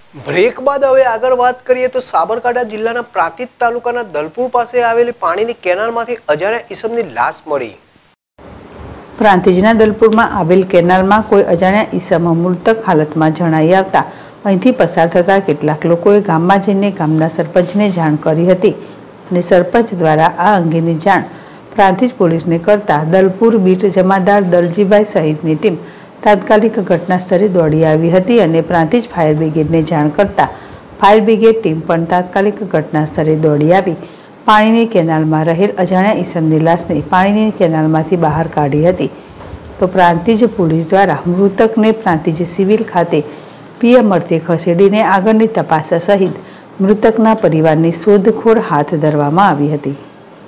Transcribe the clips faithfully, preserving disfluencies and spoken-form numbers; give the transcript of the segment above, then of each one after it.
Break બાદ હવે આગળ વાત કરીએ તો સાબરકાંઠા જિલ્લાના પ્રાંતિજ તાલુકાના દલપુર પાસે આવેલી પાણીની કેનાલમાંથી અજાણ્યા ઈસમની લાશ મળી। પ્રાંતિજના દલપુરમાં આવેલ કેનાલમાં કોઈ અજાણ્યા ઈસમ મૃતક હાલતમાં જણાઈ આવતા અહીંથી પસાર થતા કેટલાક લોકોએ ગામમાં જઈને ગામના સરપંચને જાણ કરી હતી અને સરપંચ દ્વારા આ અંગેની જાણ પ્રાંતિજ પોલીસને કરતા દલપુર બીટ જમાદાર દલજીભાઈ સહિતની ટીમ તાત્કાલિક ઘટના સ્થળે દોડી આવી હતી અને પ્રાંતિજ ફાયર બ્રિગેડને જાણ કરતા ફાયર બ્રિગેડ ટીમ પણ તાત્કાલિક ઘટના સ્થળે દોડી આવી પાણીની કેનાલમાં રહેલ અજાણ્યા ઈસમની લાશને પાણીની કેનાલમાંથી બહાર કાઢી હતી। તો પ્રાંતિજ પોલીસ દ્વારા મૃતકને પ્રાંતિજ સિવિલ ખાતે પીએમ અર્થે ખસેડીને આગળની તપાસ સહિત મૃતકના પરિવારની શોધખોળ હાથ ધરવામાં આવી હતી।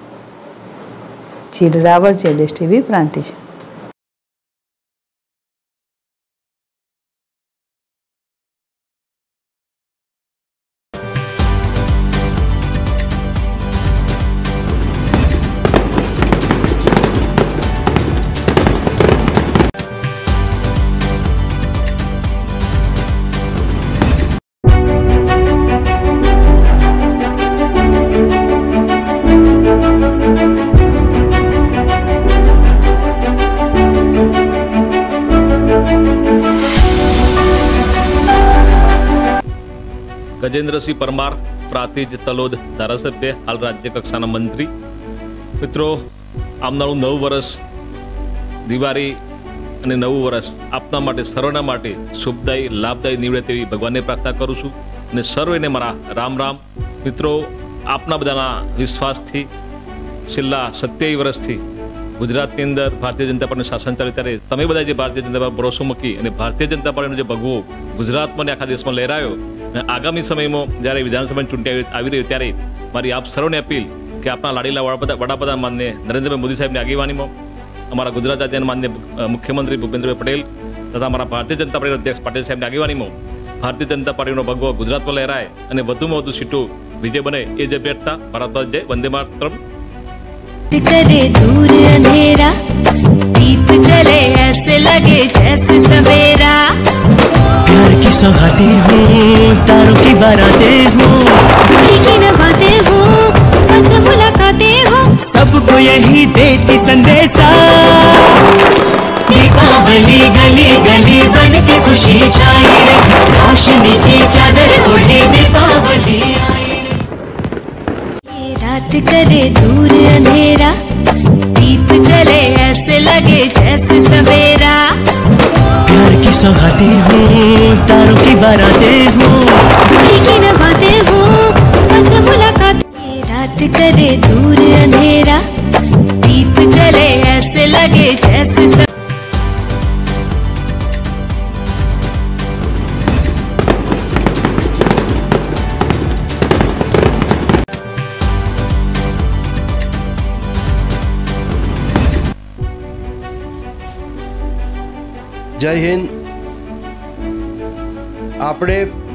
ચીર રાવળ, જેડેશ ટીવી, પ્રાંતિજ। गजेंद्र सिंह परमार प्रांतिज तलोद धारासभ्य हाल राज्य कक्षाना मंत्री। मित्रों, आवनारू नव वर्ष दिवाળી અને નવું વર્ષ આપના માટે સર્વના માટે શુભદાયી લાભદાયી નીવડે તેવી ભગવાનને પ્રાર્થના કરું છું અને સર્વેને મારા રામ રામ। મિત્રો, આપના બધાના વિશ્વાસથી છેલ્લા સત્યાવીસ વર્ષથી ગુજરાતની અંદર ભારતીય જનતા પાર્ટીનું શાસન ચાલે ત્યારે તમે બધા જે ભારતીય જનતા પાર્ટી ભરોસો મૂકી અને ભારતીય જનતા પાર્ટીનો જે ભગવો ગુજરાતમાં અને આખા દેશમાં લહેરાયો અને આગામી સમયમાં જ્યારે વિધાનસભાની ચૂંટણી આવી રહી ત્યારે મારી આપ સર્વને અપીલ કે આપણા લાડીલા વડાપ્રધાન માનનીય નરેન્દ્રભાઈ મોદી સાહેબની આગેવાનીમાં અમારા ગુજરાત રાજ્યના માનનીય મુખ્યમંત્રી ભૂપેન્દ્રભાઈ પટેલ તથા અમારા ભારતીય જનતા પાર્ટીના અધ્યક્ષ પાટીલ સાહેબની આગેવાનીમાં ભારતીય જનતા પાર્ટીનો ભગવો ગુજરાતમાં લહેરાય અને વધુમાં વધુ સીટો વિજય બને એ જ અભ્યર્થના ભારત માતા જય, વંદે માતરમ। करे दूर अंधेरा, दीप जले ऐसे लगे जैसे सवेरा। प्यार की सौगातें हूँ, तारों की बारातें हूँ, भूली की नभातें हूँ, बस मुलाकातें हूँ, सबको यही देती संदेशा। दीपावली गली गली बन के खुशी छाई रे, रोशनी की चादर ओढ़े दीपावली आई। रात करे दूर अंधेरा, दीप जले ऐसे लगे जैसे सवेरा। प्यार की सौगातें हूँ, तारों की बारातें हूँ, भूली की नभातें हूँ, बस मुलाकात। ये रात करे दूर अंधेरा, दीप जले ऐसे लगे जैसे सवेरा। जय हिंद। આપણે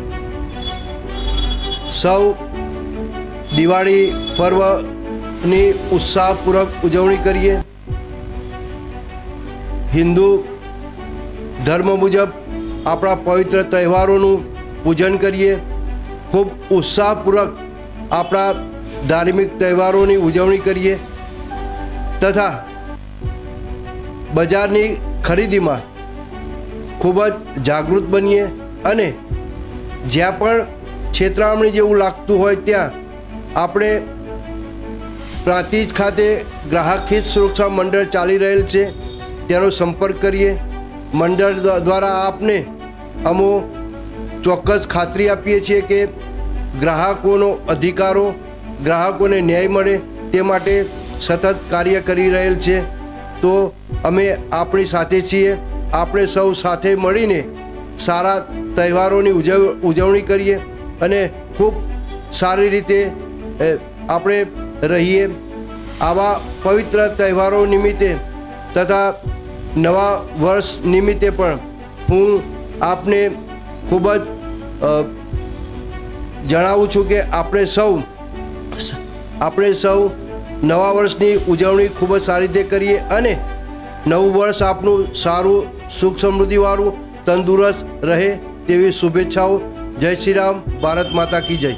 સૌ દિવાળી પર્વની ઉત્સાહપૂર્વક ઉજવણી કરીએ। હિન્દુ ધર્મ મુજબ આપણા પવિત્ર તહેવારોનું પૂજન કરીએ। ખૂબ ઉત્સાહપૂર્વક આપણા ધાર્મિક તહેવારોની ઉજવણી કરીએ તથા બજારની ખરીદીમાં ખૂબ જ જાગૃત બનીએ અને જ્યાં પણ છેતરામણી જેવું લાગતું હોય ત્યાં આપણે પ્રાંતિજ ખાતે ગ્રાહક હિત સુરક્ષા મંડળ ચાલી રહેલ છે તેનો સંપર્ક કરીએ। મંડળ દ્વારા આપને અમો ચોક્કસ ખાતરી આપીએ છીએ કે ગ્રાહકોનો અધિકારો ગ્રાહકોને ન્યાય મળે તે માટે સતત કાર્ય કરી રહેલ છે। તો અમે આપણી સાથે છીએ। આપણે સૌ સાથે મળીને સારા તહેવારોની ઉજવ ઉજવણી કરીએ અને ખૂબ સારી રીતે આપણે રહીએ। આવા પવિત્ર તહેવારો નિમિત્તે તથા નવા વર્ષ નિમિત્તે પણ હું આપને ખૂબ જ જણાવું છું કે આપણે સૌ આપણે સૌ નવા વર્ષની ઉજવણી ખૂબ જ સારી રીતે કરીએ અને નવું વર્ષ આપનું સારું સુખ સમૃદ્ધિવાળું તંદુરસ્ત રહે તેવી શુભેચ્છાઓ જય શ્રી રામ, ભારત માતા કી જય.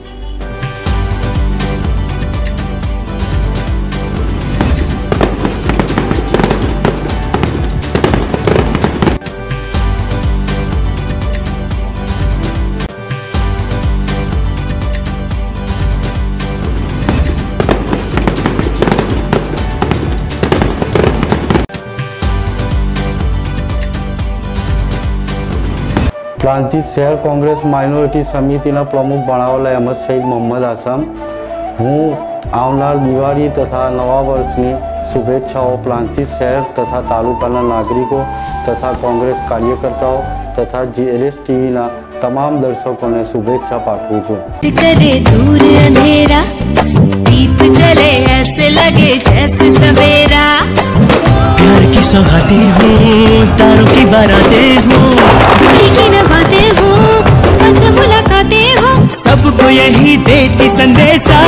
પ્રાંતિજ શહેર કોંગ્રેસ માઇનોરિટી સમિતિના પ્રમુખ ભણાવલા અહેમદ સઈદ મોહમ્મદ આસમ. હું આવનાર દિવાળી તથા નવા વર્ષની શુભેચ્છાઓ પ્રાંતિજ શહેર તથા તાલુકાના નાગરિકો તથા કોંગ્રેસ કાર્યકર્તાઓ તથા જીએલએસ ટીવીના તમામ દર્શકોને શુભેચ્છા પાઠવું છું. करे दूर अंधेरा दीप जले ऐसे लगे जैसे सवेरा प्यार की सौगातें हूँ, तारों की बारातें हूँ, दूरी की नवातें हो बस मुलाकातें हो सबको यही देती संदेशा.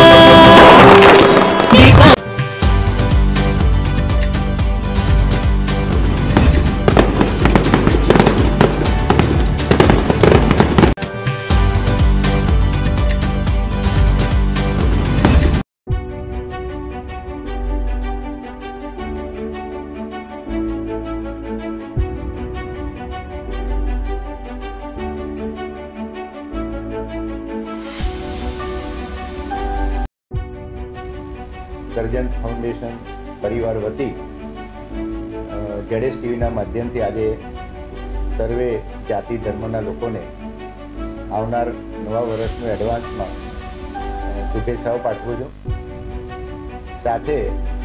સર્જન ફાઉન્ડેશન પરિવાર વતી જેડેસ ટીવીના માધ્યમથી આજે સર્વે જાતિ ધર્મના લોકોને આવનાર નવા વર્ષનું એડવાન્સમાં શુભેચ્છાઓ પાઠવું છું. સાથે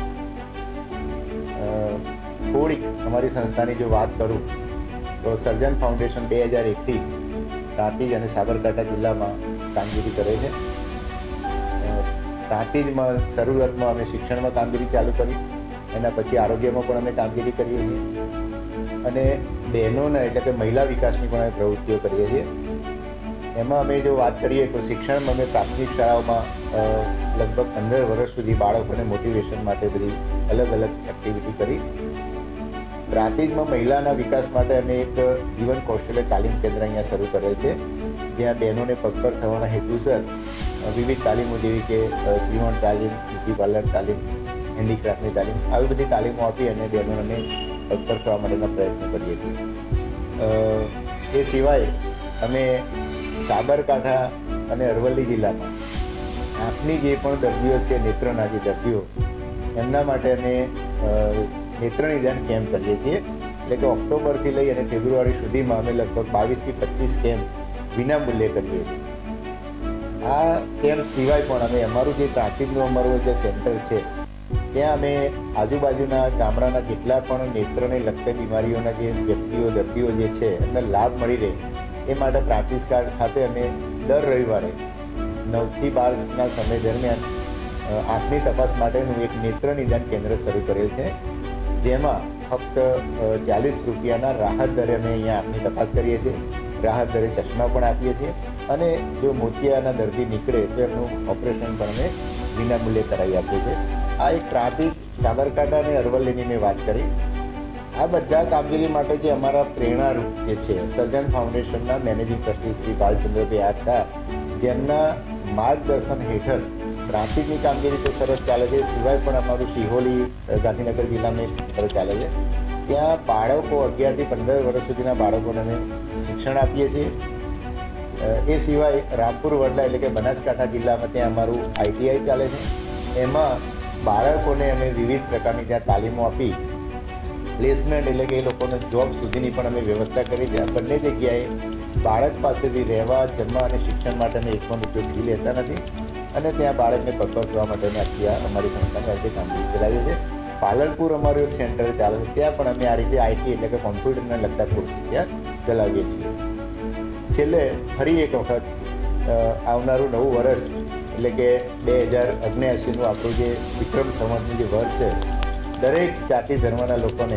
થોડીક અમારી સંસ્થાની જો વાત કરું તો સર્જન ફાઉન્ડેશન બે હજાર એકથી પ્રાંતિજ અને સાબરકાંઠા જિલ્લામાં કામગીરી કરે છે. પ્રાંતિજમાં શરૂઆતમાં અમે શિક્ષણમાં કામગીરી ચાલુ કરી, એના પછી આરોગ્યમાં પણ અમે કામગીરી કરીએ છીએ અને બહેનોના એટલે કે મહિલા વિકાસની પણ અમે પ્રવૃત્તિઓ કરીએ છીએ. એમાં અમે જો વાત કરીએ તો શિક્ષણમાં અમે પ્રાથમિક શાળાઓમાં લગભગ પંદર વર્ષ સુધી બાળકોને મોટિવેશન માટે બધી અલગ અલગ એક્ટિવિટી કરી. પ્રાંતિજમાં મહિલાના વિકાસ માટે અમે એક જીવન કૌશલ્ય તાલીમ કેન્દ્ર અહીંયા શરૂ કરેલ છે, જ્યાં બહેનોને પગભર થવાના હેતુસર વિવિધ તાલીમો જેવી કે સીવણ તાલીમ, બ્યુટી પાર્લર તાલીમ, હેન્ડીક્રાફ્ટની તાલીમ, આવી બધી તાલીમો આપી અને બહેનોને પગભર થવા માટેના પ્રયત્નો કરીએ છીએ. એ સિવાય અમે સાબરકાંઠા અને અરવલ્લી જિલ્લામાં આંખની જે પણ દર્દીઓ છે, નેત્રના જે દર્દીઓ, એમના માટે અમે નેત્ર નિદાન કેમ્પ કરીએ છીએ. એટલે કે ઓક્ટોબરથી લઈ અને ફેબ્રુઆરી સુધીમાં અમે લગભગ બાવીસથી પચીસ કેમ્પ વિના મૂલ્યે કરીએ છીએ. આ કેમ્પ સિવાય પણ અમે અમારું જે પ્રાંતિજનું અમારું જે સેન્ટર છે ત્યાં અમે આજુબાજુના ગામડાના જેટલા પણ નેત્રને લગતી બીમારીઓના જે વ્યક્તિઓ દર્દીઓ જે છે એમને લાભ મળી રહે એ માટે પ્રાંતિજ ખાતે અમે દર રવિવારે નવથી બારના સમય દરમિયાન આંખની તપાસ માટેનું એક નેત્ર નિદાન કેન્દ્ર શરૂ કરેલ છે, જેમાં ફક્ત ચાલીસ રૂપિયાના રાહત દરે અમે અહીંયા આંખની તપાસ કરીએ છીએ. રાહત દરે ચશ્મા પણ આપીએ છીએ અને જો મોતિયાના દર્દી નીકળે તો એમનું ઓપરેશન પણ અમે વિનામૂલ્યે કરાવી આપીએ છીએ. આ એક પ્રાંતિજ, સાબરકાંઠા અને અરવલ્લીની મેં વાત કરી. આ બધા કામગીરી માટે જે અમારા પ્રેરણારૂપ જે છે સર્જન ફાઉન્ડેશનના managing trustee Shri Balchandrabhai R Shah, જેમના માર્ગદર્શન હેઠળ પ્રાંતિજની કામગીરી તો સરસ ચાલે છે. સિવાય પણ અમારું શિહોલી ગાંધીનગર જિલ્લામાં એક સેન્ટર ચાલે છે, ત્યાં બાળકો અગિયારથી પંદર વર્ષ સુધીના બાળકોને અમે શિક્ષણ આપીએ છીએ. એ સિવાય રામપુર વડલા એટલે કે બનાસકાંઠા જિલ્લામાં ત્યાં અમારું આઈટીઆઈ ચાલે છે. એમાં બાળકોને અમે વિવિધ પ્રકારની ત્યાં તાલીમો આપી પ્લેસમેન્ટ એટલે કે એ લોકોને જોબ સુધીની પણ અમે વ્યવસ્થા કરી છે. બંને જગ્યાએ બાળક પાસેથી રહેવા, જમવા અને શિક્ષણ માટે અમે એક પણ રૂપિયો ફી લેતા નથી અને ત્યાં બાળકને પગભર થવા માટેની આખી અમારી સંસ્થાને આ રીતે કામગીરી ચલાવીએ છીએ. પાલનપુર અમારું એક સેન્ટર ચાલે છે, ત્યાં પણ અમે આ રીતે આઈટી એટલે કે કોમ્પ્યુટરને લગતા કોર્સ ત્યાં ચલાવીએ છીએ. છેલ્લે ફરી એક વખત આવનારું નવું વર્ષ એટલે કે બે હજાર અગ્નેયાસીનું આપણું જે વિક્રમ સંવતનું જે વર્ષ છે, દરેક જાતિ ધર્મના લોકોને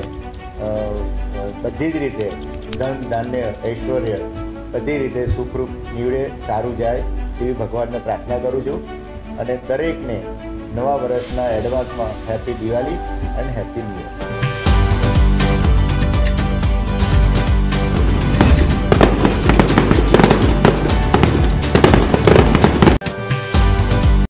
બધી જ રીતે ધન, ધાન્ય, ઐશ્વર્ય બધી રીતે સુખરૂપ નીવડે, સારું જાય એવી ભગવાનને પ્રાર્થના કરું છું અને દરેકને નવા વર્ષના એડવાન્સમાં happy Diwali and happy new year.